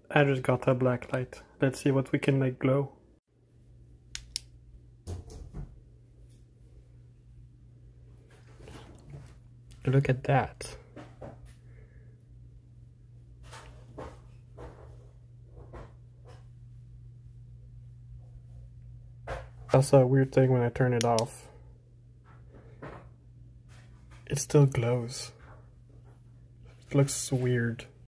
I just got a black light. Let's see what we can make glow. Look at that. That's a weird thing when I turn it off. It still glows. It looks weird.